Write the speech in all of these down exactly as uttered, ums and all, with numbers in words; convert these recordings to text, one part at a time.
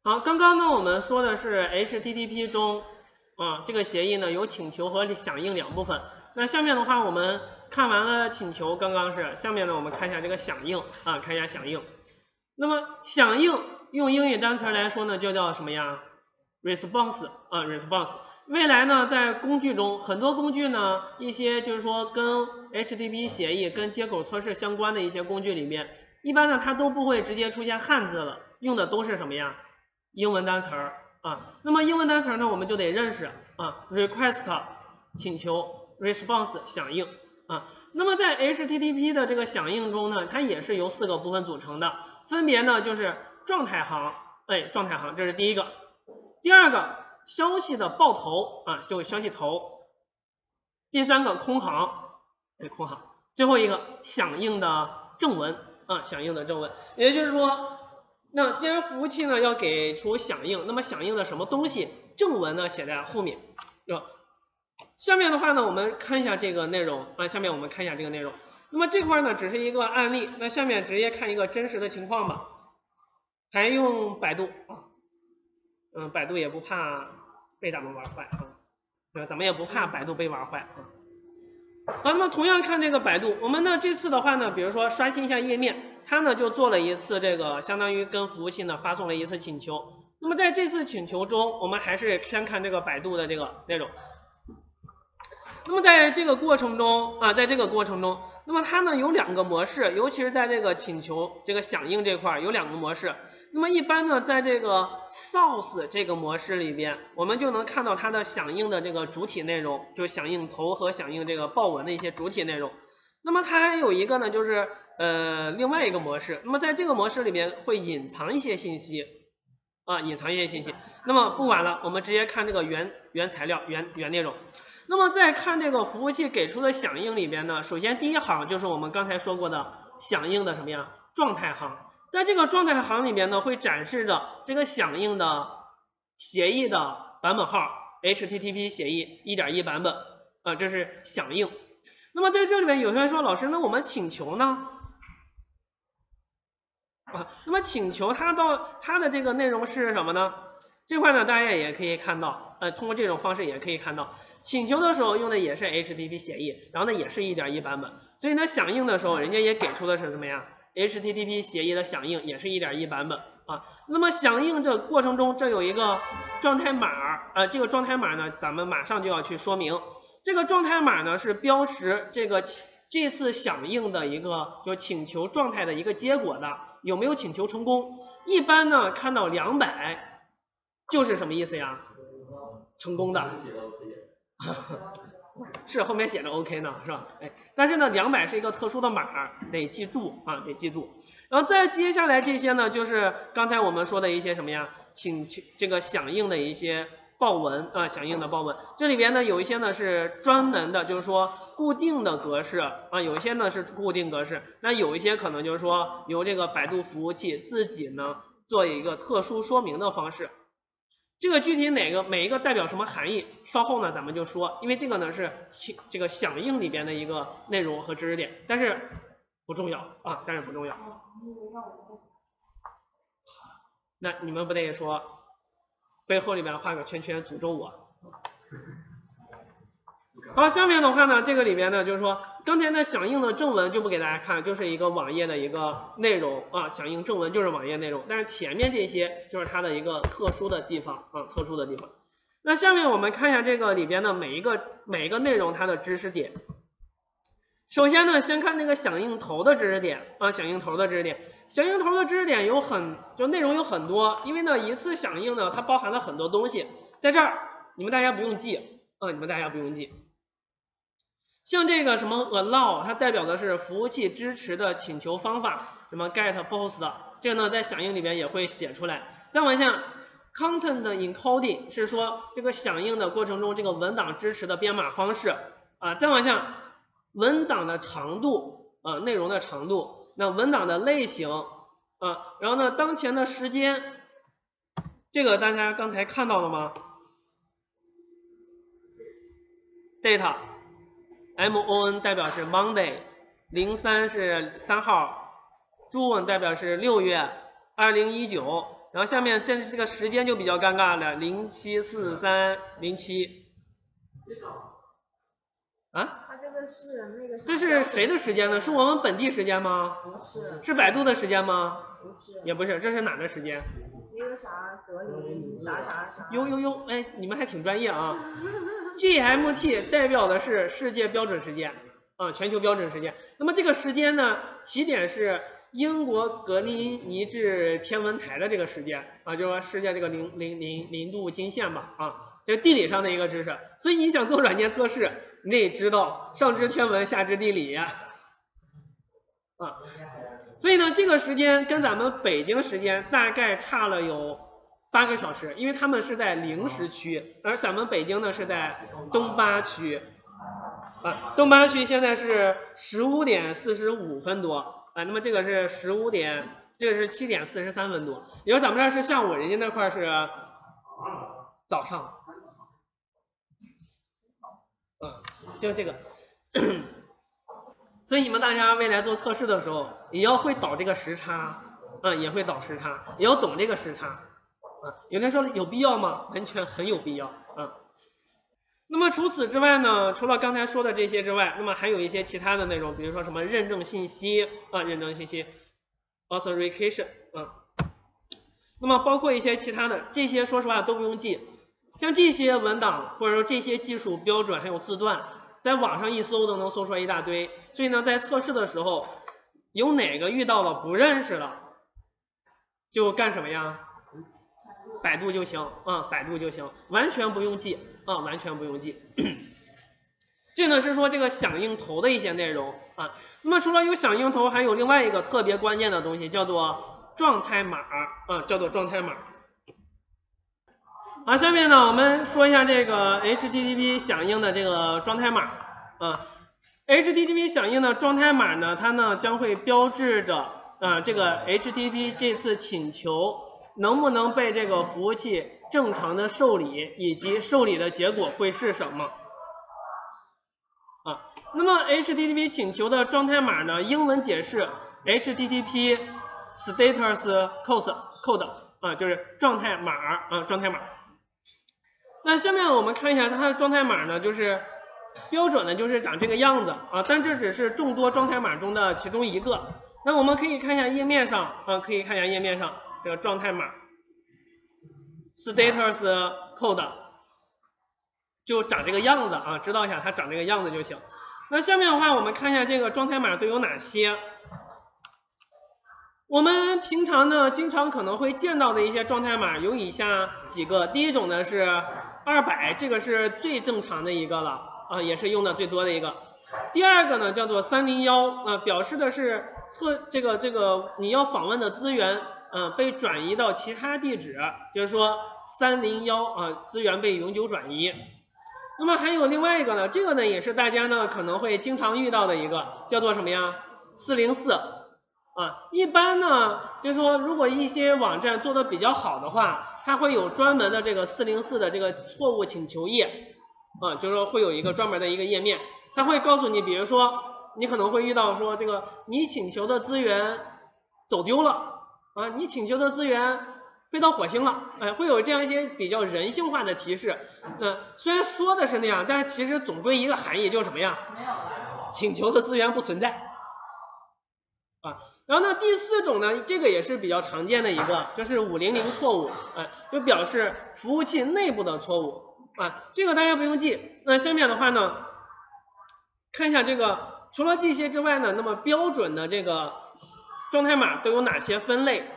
好，刚刚呢我们说的是 H T T P 中啊这个协议呢有请求和响应两部分。那下面的话我们看完了请求，刚刚是下面呢我们看一下这个响应啊，看一下响应。那么响应用英语单词来说呢就叫什么呀 ？response 啊 response。未来呢在工具中，很多工具呢一些就是说跟 H T T P 协议跟接口测试相关的一些工具里面，一般呢它都不会直接出现汉字了，用的都是什么呀？英文单词儿啊。那么英文单词呢我们就得认识啊 request 请求 response 响应啊。那么在 H T T P 的这个响应中呢，它也是由四个部分组成的，分别呢就是状态行，哎，状态行这是第一个，第二个消息的报头啊，就是消息头，第三个空行，哎，空行，最后一个响应的正文啊，响应的正文，也就是说，那既然服务器呢要给出响应，那么响应的什么东西，正文呢写在后面，是吧？下面的话呢，我们看一下这个内容啊，下面我们看一下这个内容。那么这块呢只是一个案例，那下面直接看一个真实的情况吧。还用百度啊，嗯，百度也不怕被咱们玩坏啊，呃，咱们也不怕百度被玩坏啊。好，那么同样看这个百度，我们呢这次的话呢，比如说刷新一下页面，它呢就做了一次这个，相当于跟服务器呢发送了一次请求。那么在这次请求中，我们还是先看这个百度的这个内容。那么在这个过程中啊，在这个过程中，那么它呢有两个模式，尤其是在这个请求这个响应这块有两个模式。那么一般呢，在这个 source 这个模式里边，我们就能看到它的响应的这个主体内容，就是响应头和响应这个报文的一些主体内容。那么它还有一个呢，就是呃另外一个模式。那么在这个模式里面会隐藏一些信息啊，隐藏一些信息。那么不管了，我们直接看这个原原材料原原内容。那么在看这个服务器给出的响应里边呢，首先第一行就是我们刚才说过的响应的什么呀？状态行。在这个状态行里边呢，会展示着这个响应的协议的版本号 ，H T T P 协议 一点一 版本啊，这是响应。那么在这里边有些人说，老师，那我们请求呢？啊，那么请求它到它的这个内容是什么呢？这块呢，大家也可以看到，呃，通过这种方式也可以看到，请求的时候用的也是 H T T P 协议，然后呢也是 一点一 版本，所以呢响应的时候，人家也给出的是什么呀 ？H T T P 协议的响应也是 一点一 版本啊。那么响应这过程中，这有一个状态码，呃，这个状态码呢，咱们马上就要去说明。这个状态码呢是标识这个这次响应的一个就请求状态的一个结果的，有没有请求成功？一般呢看到两百。就是什么意思呀？成功的，是后面写着 OK 呢，是吧？哎，但是呢，两百是一个特殊的码，得记住啊，得记住。然后再接下来这些呢，就是刚才我们说的一些什么呀？请求这个响应的一些报文啊，响应的报文。这里边呢有一些呢是专门的，就是说固定的格式啊，有一些呢是固定格式，那有一些可能就是说由这个百度服务器自己呢做一个特殊说明的方式。这个具体哪个每一个代表什么含义，稍后呢咱们就说，因为这个呢是这个响应里边的一个内容和知识点，但是不重要啊，但是不重要。那你们不得说背后里边画个圈圈诅咒我？好，下面的话呢，这个里边呢就是说，刚才的响应的正文就不给大家看，就是一个网页的一个内容啊，响应正文就是网页内容，但是前面这些就是它的一个特殊的地方啊，特殊的地方。那下面我们看一下这个里边的每一个每一个内容它的知识点。首先呢，先看那个响应头的知识点啊，响应头的知识点，响应头的知识点有很就内容有很多，因为呢一次响应呢它包含了很多东西，在这儿你们大家不用记啊，你们大家不用记。像这个什么 allow， 它代表的是服务器支持的请求方法，什么 get post， 这个呢在响应里边也会写出来。再往下 ，content encoding 是说这个响应的过程中这个文档支持的编码方式啊。再往下，文档的长度啊，内容的长度，那文档的类型啊，然后呢当前的时间，这个大家刚才看到了吗 ？data。M O N 代表是 Monday， 零三是三号 ，June 代表是六月，二零一九然后下面这这个时间就比较尴尬了，零七四三零七。啊？ 它这个是那个。 这是谁的时间呢？是我们本地时间吗？ 不是。 是百度的时间吗？ 不是。 也不是，这是哪的时间？ 那个啥格林啥啥啥。 呦呦呦，哎，你们还挺专业啊。G M T 代表的是世界标准时间啊，全球标准时间。那么这个时间呢，起点是英国格林尼治天文台的这个时间啊，就是说世界这个零零零零度经线吧啊，这是地理上的一个知识。所以你想做软件测试，你得知道上知天文下知地理呀。啊，所以呢，这个时间跟咱们北京时间大概差了有八个小时，因为他们是在零时区，而咱们北京呢是在东八区。啊，东八区现在是十五点四十五分多啊，那么这个是十五点，这个是七点四十三分多，也就是咱们这儿是下午，人家那块是早上。嗯，就这个。所以你们大家未来做测试的时候，也要会导这个时差，嗯，也会导时差，也要懂这个时差，啊，有人说有必要吗？完全很有必要，啊。那么除此之外呢，除了刚才说的这些之外，那么还有一些其他的内容，比如说什么认证信息啊，认证信息 authentication 啊，那么包括一些其他的，这些说实话都不用记，像这些文档或者说这些技术标准还有字段，在网上一搜都能搜出来一大堆，所以呢，在测试的时候，有哪个遇到了不认识了，就干什么呀？百度就行啊、嗯，百度就行，完全不用记啊、嗯，完全不用记。这呢是说这个响应头的一些内容啊。那么除了有响应头，还有另外一个特别关键的东西，叫做状态码啊、嗯，叫做状态码。好，下面呢我们说一下这个 H T T P 响应的这个状态码啊。H T T P 响应的状态码呢，它呢将会标志着啊这个 H T T P 这次请求能不能被这个服务器正常的受理，以及受理的结果会是什么啊？那么 H T T P 请求的状态码呢，英文解释 H T T P status code code 啊，就是状态码啊，状态码。那下面我们看一下它的状态码呢，就是标准的就是长这个样子啊，但这只是众多状态码中的其中一个。那我们可以看一下页面上啊，可以看一下页面上。这个状态码 status code 就长这个样子啊，知道一下它长这个样子就行。那下面的话，我们看一下这个状态码都有哪些。我们平常呢，经常可能会见到的一些状态码有以下几个。第一种呢是二百，这个是最正常的一个了啊，也是用的最多的一个。第二个呢叫做三零一啊，表示的是测这个这个你要访问的资源。嗯，被转移到其他地址，就是说三零一啊，资源被永久转移。那么还有另外一个呢，这个呢也是大家呢可能会经常遇到的一个，叫做什么呀？四零四啊。一般呢，就是说如果一些网站做的比较好的话，它会有专门的这个四零四的这个错误请求页啊，就是说会有一个专门的一个页面，它会告诉你，比如说你可能会遇到说这个你请求的资源走丢了。啊，你请求的资源飞到火星了，哎，会有这样一些比较人性化的提示。那、呃、虽然说的是那样，但是其实总归一个含义就是什么呀？请求的资源不存在。啊，然后呢，第四种呢，这个也是比较常见的一个，就是五零零错误，哎，就表示服务器内部的错误。啊，这个大家不用记。那下面的话呢，看一下这个，除了这些之外呢，那么标准的这个。状态码都有哪些分类？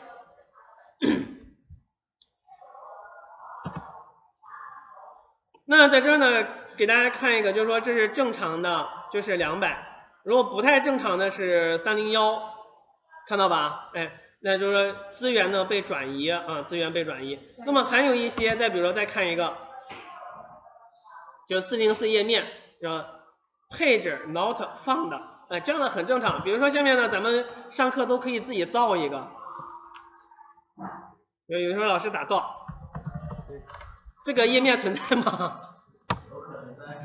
那在这呢，给大家看一个，就是说这是正常的，就是两百，如果不太正常的是三零一，看到吧？哎，那就是说资源呢被转移啊，资源被转移。那么还有一些，再比如说再看一个，就四零四页面，叫 page not found。哎，这样的很正常。比如说下面呢，咱们上课都可以自己造一个。有有时候老师咋造？这个页面存在吗？ 有可能在。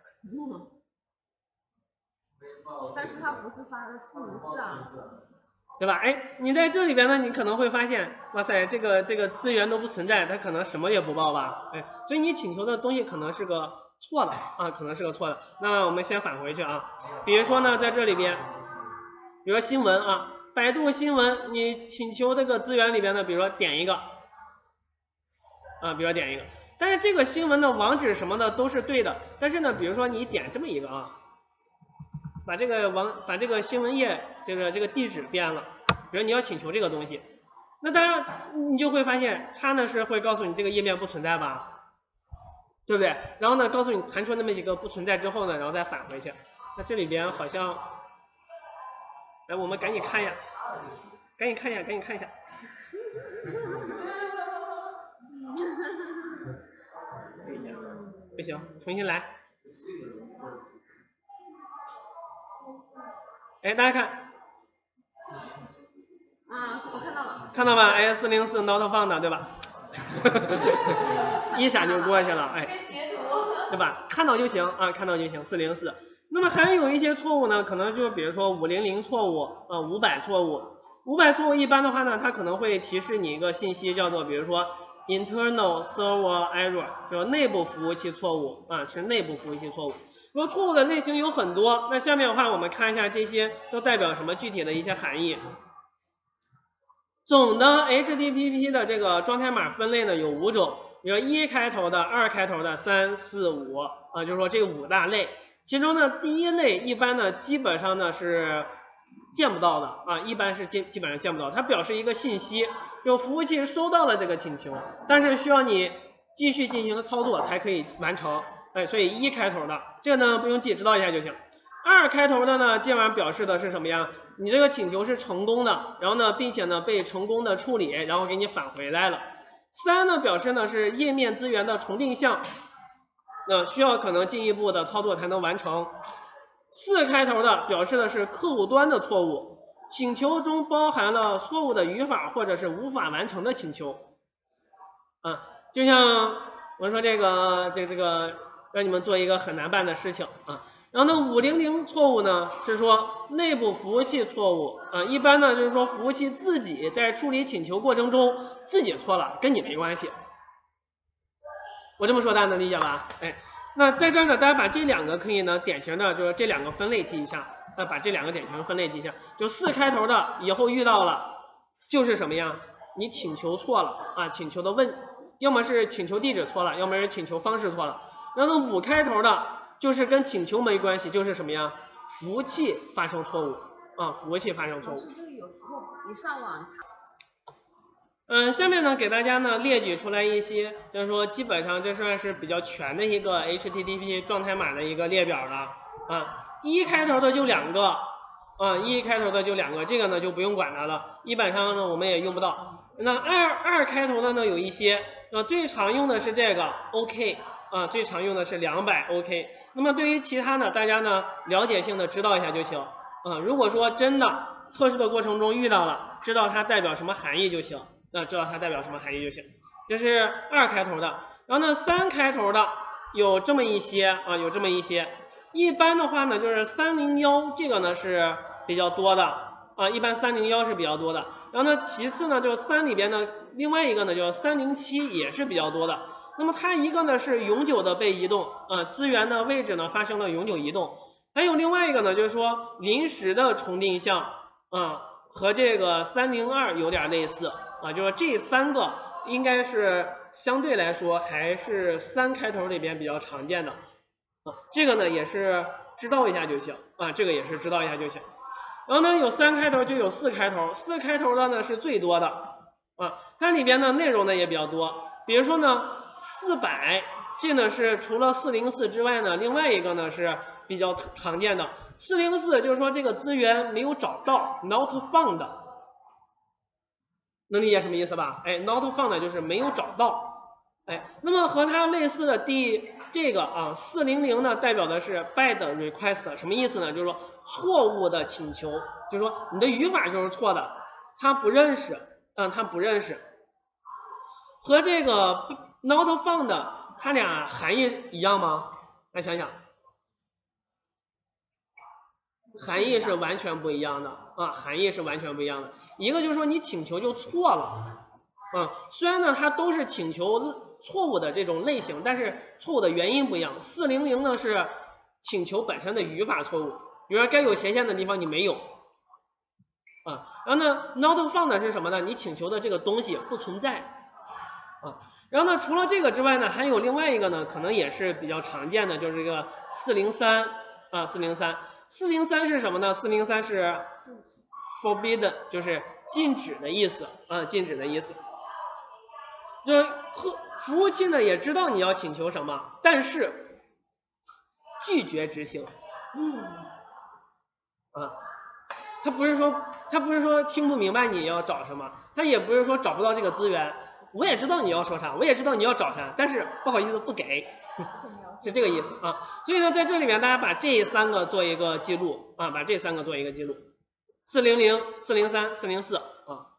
嗯。但是它不是发的四零四啊。 对吧？哎，你在这里边呢，你可能会发现，哇塞，这个这个资源都不存在，它可能什么也不报吧？哎，所以你请求的东西可能是个错的啊，可能是个错的。那我们先返回去啊，比如说呢，在这里边，比如说新闻啊，百度新闻，你请求这个资源里边呢，比如说点一个啊，比如说点一个，但是这个新闻的网址什么的都是对的，但是呢，比如说你点这么一个啊。把这个网把这个新闻页这个这个地址变了，比如你要请求这个东西，那当然你就会发现它呢是会告诉你这个页面不存在吧，对不对？然后呢告诉你弹出那么几个不存在之后呢，然后再返回去。那这里边好像，来我们赶紧看一下，赶紧看一下，赶紧看一下。不行，重新来。哎，大家看， 啊，我看到了， 看到吧？哎，四零四 not found 对吧？一闪就过去了，哎，对吧？看到就行啊，看到就行，四零四。那么还有一些错误呢，可能就比如说五零零错误，呃，五百错误，五百错误一般的话呢，它可能会提示你一个信息，叫做比如说 internal server error， 就是内部服务器错误啊，是内部服务器错误。那么错误的类型有很多，那下面的话我们看一下这些都代表什么具体的一些含义。总的 H T T P 的这个状态码分类呢有五种，比如一开头的、二开头的、三四五啊，就是说这五大类。其中呢第一类一般呢基本上呢是见不到的啊，一般是基基本上见不到，它表示一个信息，就服务器收到了这个请求，但是需要你继续进行操作才可以完成。哎，所以一开头的这个呢不用记，知道一下就行。二开头的呢，基本上表示的是什么呀？你这个请求是成功的，然后呢，并且呢被成功的处理，然后给你返回来了。三呢表示呢是页面资源的重定向，那、呃、需要可能进一步的操作才能完成。四开头的表示的是客户端的错误，请求中包含了错误的语法或者是无法完成的请求。啊，就像我说这个这个这个让你们做一个很难办的事情啊。然后呢，五零零错误呢是说内部服务器错误啊，一般呢就是说服务器自己在处理请求过程中自己错了，跟你没关系。我这么说大家能理解吧？哎，那在这儿呢，大家把这两个可以呢典型的就是这两个分类记一下，那把这两个典型分类记一下，就四开头的以后遇到了就是什么呀？你请求错了啊，请求的问，要么是请求地址错了，要么是请求方式错了。然后五开头的。就是跟请求没关系，就是什么呀？服务器发生错误啊，服务器发生错误。 是这个有时候你上网。 嗯，下面呢给大家呢列举出来一些，就是说基本上这算是比较全的一个 H T T P 状态码的一个列表了啊。一开头的就两个啊，一开头的就两个，这个呢就不用管它了，一般上呢我们也用不到。那二二开头的呢有一些，呃最常用的是这个 OK。啊，最常用的是两百 OK。那么对于其他的，大家呢了解性的知道一下就行。啊，如果说真的测试的过程中遇到了，知道它代表什么含义就行。那、啊、知道它代表什么含义就行。这是二开头的。然后呢，三开头的有这么一些啊，有这么一些。一般的话呢，就是三零一这个呢是比较多的啊，一般三零一是比较多的。然后呢，其次呢就是三里边呢，另外一个呢就是三零七也是比较多的。那么它一个呢是永久的被移动啊，资源的位置呢发生了永久移动，还有另外一个呢就是说临时的重定向啊，和这个三零二有点类似啊，就是这三个应该是相对来说还是三开头里边比较常见的啊，这个呢也是知道一下就行啊，这个也是知道一下就行。然后呢有三开头就有四开头，四开头的呢是最多的啊，它里边的内容呢也比较多，比如说呢。四百这呢是除了四零四之外呢，另外一个呢是比较常见的。四零四就是说这个资源没有找到 ，not found， 能理解什么意思吧？哎 ，not found 就是没有找到。哎，那么和它类似的第这个啊四零零呢，代表的是 bad request， 什么意思呢？就是说错误的请求，就是说你的语法就是错的，它不认识，嗯，它不认识。和这个 not found 它俩含义一样吗？来想想， 含义是完全不一样的啊，含义是完全不一样的。一个就是说你请求就错了，啊，虽然呢它都是请求错误的这种类型，但是错误的原因不一样。四零零呢是请求本身的语法错误，比如说该有斜线的地方你没有，啊，然后呢 not found 是什么呢？你请求的这个东西不存在，啊，然后呢除了这个之外呢，还有另外一个呢，可能也是比较常见的，就是这个四零三啊，四零三。四零三是什么呢？四零三是 forbidden， 就是禁止的意思啊，禁止的意思。就是客服务器呢也知道你要请求什么，但是拒绝执行。嗯。啊，他不是说他不是说听不明白你要找什么，他也不是说找不到这个资源。我也知道你要说啥，我也知道你要找啥，但是不好意思不给。是这个意思啊，所以呢，在这里面大家把这三个做一个记录啊，把这三个做一个记录，四零零、四零三、四零四啊。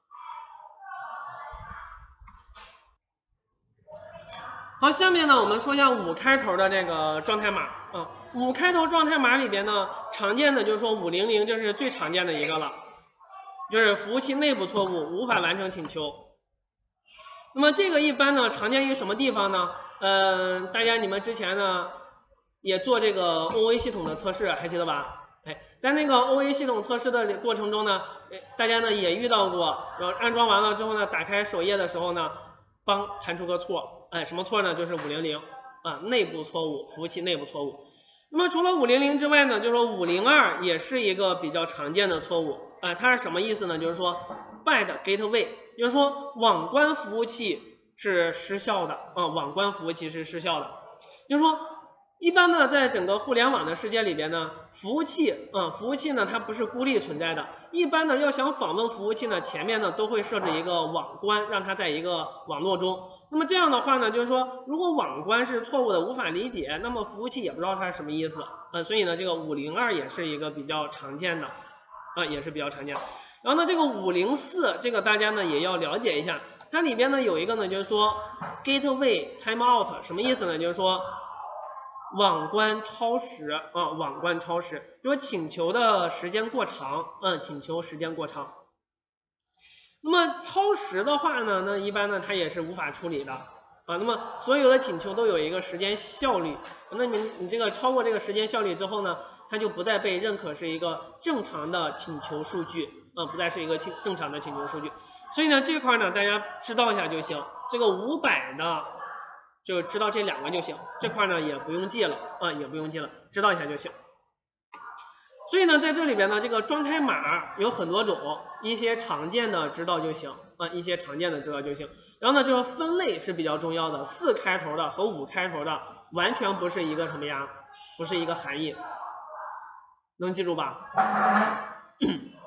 好，下面呢我们说一下五开头的这个状态码啊，五开头状态码里边呢，常见的就是说五零零，这是最常见的一个了，就是服务器内部错误，无法完成请求。那么这个一般呢常见于什么地方呢？嗯、呃，大家你们之前呢也做这个 O A 系统的测试，还记得吧？哎，在那个 O A 系统测试的过程中呢，大家呢也遇到过，然后安装完了之后呢，打开首页的时候呢，帮弹出个错，哎，什么错呢？就是五零零啊，内部错误，服务器内部错误。那么除了五零零之外呢，就是说五零二也是一个比较常见的错误，啊、呃，它是什么意思呢？就是说 bad gateway， 就是说网关服务器是失效的啊，网关服务器是失效的，就是说一般呢，在整个互联网的世界里边呢，服务器啊，服务器呢它不是孤立存在的，一般呢要想访问服务器呢，前面呢都会设置一个网关，让它在一个网络中。那么这样的话呢，就是说如果网关是错误的，无法理解，那么服务器也不知道它是什么意思啊，所以呢这个五零二也是一个比较常见的啊，也是比较常见的。然后呢这个五零四这个大家呢也要了解一下，它里边呢有一个呢就是说 gateway timeout 什么意思呢？就是说网关超时啊，网关超时，就是请求的时间过长，嗯，请求时间过长。那么超时的话呢，那一般呢它也是无法处理的啊。那么所有的请求都有一个时间效率，那你你这个超过这个时间效率之后呢，它就不再被认可是一个正常的请求数据，啊，不再是一个正常的请求数据。所以呢这块呢大家知道一下就行，这个五百的。就知道这两个就行，这块呢也不用记了啊，也不用记了，知道一下就行。所以呢，在这里边呢，这个状态码有很多种，一些常见的知道就行啊，一些常见的知道就行。然后呢，就是分类是比较重要的，四开头的和五开头的完全不是一个什么呀，不是一个含义，能记住吧？